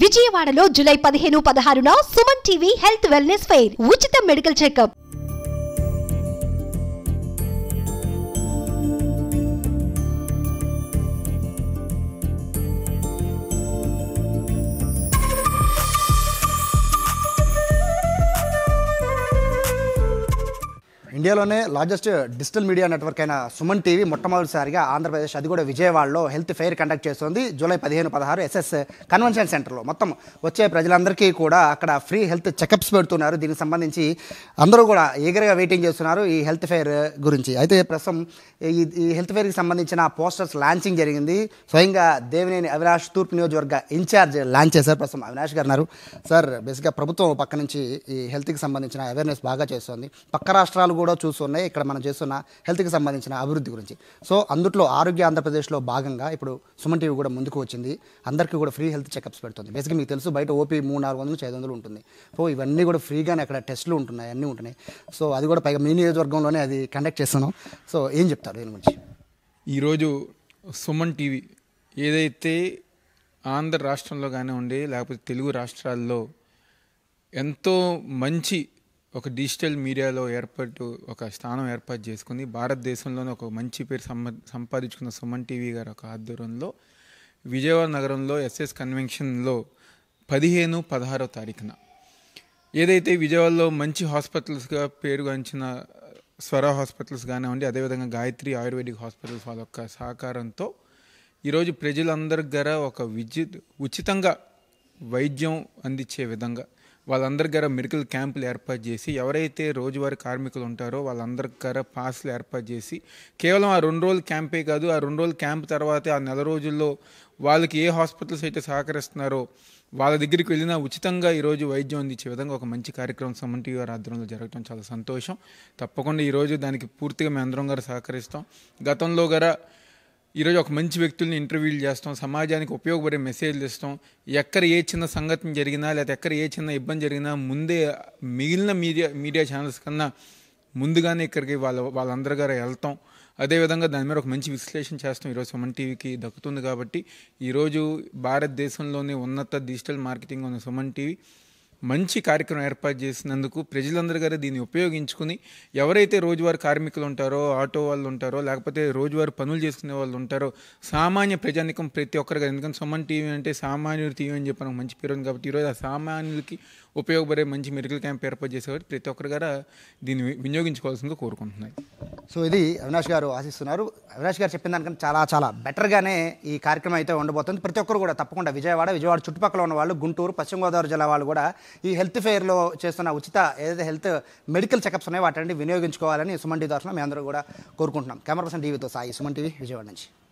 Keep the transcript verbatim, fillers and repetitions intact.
విజయవాడలో జూలై పదిహేను పదహారున Suman TV health wellness fair ఉచిత మెడికల్ చెకప్. ఇండియాలోనే లార్జెస్ట్ డిజిటల్ మీడియా నెట్వర్క్ అయిన సుమన్ టీవీ మొట్టమొదటిసారిగా ఆంధ్రప్రదేశ్ అది కూడా విజయవాడలో హెల్త్ ఫెయిర్ కండక్ట్ చేస్తుంది. జూలై పదిహేను పదహారు ఎస్ఎస్ కన్వెన్షన్ సెంటర్లో మొత్తం వచ్చే ప్రజలందరికీ కూడా అక్కడ ఫ్రీ హెల్త్ చెకప్స్ పెడుతున్నారు. దీనికి సంబంధించి అందరూ కూడా ఈగర్గా వెయిటింగ్ చేస్తున్నారు ఈ హెల్త్ ఫెయిర్ గురించి. అయితే ప్రస్తుతం ఈ ఈ హెల్త్ ఫెయిర్కి సంబంధించిన పోస్టర్స్ లాంచింగ్ జరిగింది. స్వయంగా దేవినేని అవినాష్ తూర్పు నియోజకవర్గ ఇన్ఛార్జ్ లాంచ్ చేశారు. ప్రస్తుతం అవినాష్ గారు ఉన్నారు. సార్, బేసిక్గా ప్రభుత్వం పక్క నుంచి ఈ హెల్త్కి సంబంధించిన అవేర్నెస్ బాగా చేస్తుంది. పక్క రాష్ట్రాలు కూడా చూస్తున్నాయి ఇక్కడ మనం చేస్తున్న హెల్త్కి సంబంధించిన అభివృద్ధి గురించి. సో అందుట్లో ఆరోగ్య ఆంధ్రప్రదేశ్లో భాగంగా ఇప్పుడు సుమన్ టీవీ కూడా ముందుకు వచ్చింది. అందరికీ కూడా ఫ్రీ హెల్త్ చెకప్స్ పెడుతుంది. బేసిక్గా మీకు తెలుసు, బయట ఓపీ మూడు నాలుగు వందల నుంచి ఐదు వందలు ఉంటుంది. సో ఇవన్నీ కూడా ఫ్రీగానే అక్కడ టెస్టులు ఉంటున్నాయి, అన్నీ ఉంటున్నాయి. సో అది కూడా పైగా మీ నియోజకవర్గంలోనే అది కండక్ట్ చేస్తున్నాం. సో ఏం చెప్తారు దీని గురించి? ఈరోజు సుమన్ టీవీ ఏదైతే ఆంధ్ర రాష్ట్రంలో కానివ్వండి లేకపోతే తెలుగు రాష్ట్రాల్లో ఎంతో మంచి ఒక డిజిటల్ మీడియాలో ఏర్పాటు ఒక స్థానం ఏర్పాటు చేసుకుని భారతదేశంలోనే ఒక మంచి పేరు సంపా సంపాదించుకున్న సుమన్ టీవీ గారు ఒక ఆధ్వర్యంలో విజయవాడ నగరంలో ఎస్ఎస్ కన్వెన్షన్లో పదిహేను పదహారో తారీఖున ఏదైతే విజయవాడలో మంచి హాస్పిటల్స్గా పేరుగాంచిన స్వర హాస్పిటల్స్ కానివ్వండి, అదేవిధంగా గాయత్రి ఆయుర్వేదిక్ హాస్పిటల్స్ వాళ్ళ యొక్క సహకారంతో ఈరోజు ప్రజలందరి దగ్గర ఒక విద్యుత్ ఉచితంగా వైద్యం అందించే విధంగా వాళ్ళందరి గారు మెడికల్ క్యాంపులు ఏర్పాటు చేసి ఎవరైతే రోజువారీ కార్మికులు ఉంటారో వాళ్ళందరి గారు పాస్లు ఏర్పాటు చేసి కేవలం ఆ రెండు రోజుల క్యాంపే కాదు, ఆ రెండు రోజుల క్యాంప్ తర్వాత ఆ నెల రోజుల్లో వాళ్ళకి ఏ హాస్పిటల్స్ అయితే సహకరిస్తున్నారో వాళ్ళ దగ్గరికి వెళ్ళినా ఉచితంగా ఈరోజు వైద్యం అందించే విధంగా ఒక మంచి కార్యక్రమం సుమన్ టీవీ వారి ఆధ్వర్యంలో జరగడం చాలా సంతోషం. తప్పకుండా ఈరోజు దానికి పూర్తిగా మేము అందరం గారు సహకరిస్తాం. గతంలో గారా ఈరోజు ఒక మంచి వ్యక్తుల్ని ఇంటర్వ్యూలు చేస్తాం, సమాజానికి ఉపయోగపడే మెసేజ్లు ఇస్తాం. ఎక్కడ ఏ చిన్న సంఘటన జరిగినా లేకపోతే ఎక్కడ ఏ చిన్న ఇబ్బంది జరిగినా ముందే మిగిలిన మీడియా మీడియా ఛానల్స్ కన్నా ముందుగానే ఇక్కడికి వాళ్ళ వాళ్ళందరి గారు వెళ్తాం. అదేవిధంగా దాని మీద ఒక మంచి విశ్లేషణ చేస్తాం. ఈరోజు సుమన్ టీవీకి దక్కుతుంది కాబట్టి ఈరోజు భారతదేశంలోనే ఉన్నత డిజిటల్ మార్కెటింగ్ ఉన్న సుమన్ టీవీ మంచి కార్యక్రమం ఏర్పాటు చేసినందుకు ప్రజలందరూ గారు దీన్ని ఉపయోగించుకుని ఎవరైతే రోజువారీ కార్మికులు ఉంటారో, ఆటో వాళ్ళు ఉంటారో, లేకపోతే రోజువారీ పనులు చేసుకునే వాళ్ళు ఉంటారో, సామాన్య ప్రజానికం ప్రతి ఒక్కరు గారు, ఎందుకంటే సుమన్ టీవీ అంటే సామాన్యుడు టీవీ అని చెప్పి మంచి పేరు ఉంది కాబట్టి ఈరోజు ఆ సామాన్యులకి ఉపయోగపడే మంచి మెడికల్ క్యాంప్ ఏర్పాటు చేసేవారు ప్రతి ఒక్కరు గారు దీన్ని వినియోగించుకోవాల్సిందిగా కోరుకుంటున్నాయి. సో ఇది అవినాష్ గారు ఆశిస్తున్నారు. అవినాష్ గారు చెప్పిన దానికన్నా చాలా చాలా బెటర్గానే ఈ కార్యక్రమం అయితే ఉండబోతుంది. ప్రతి ఒక్కరు కూడా తప్పకుండా విజయవాడ విజయవాడ చుట్టుపక్కల ఉన్న వాళ్ళు, గుంటూరు, పశ్చిమ గోదావరి జిల్లా వాళ్ళు కూడా ఈ హెల్త్ ఫెయిర్లో చేస్తున్న ఉచిత ఏదైతే హెల్త్ మెడికల్ చెకప్స్ ఉన్నాయో వాటిని వినియోగించుకోవాలని సుమన్ టీవీ తరఫున మేము అందరూ కూడా కోరుకుంటున్నాం. కెమెరా పర్సన్ టీవీతో సాయి, సుమన్ టీవీ, విజయవాడ నుంచి.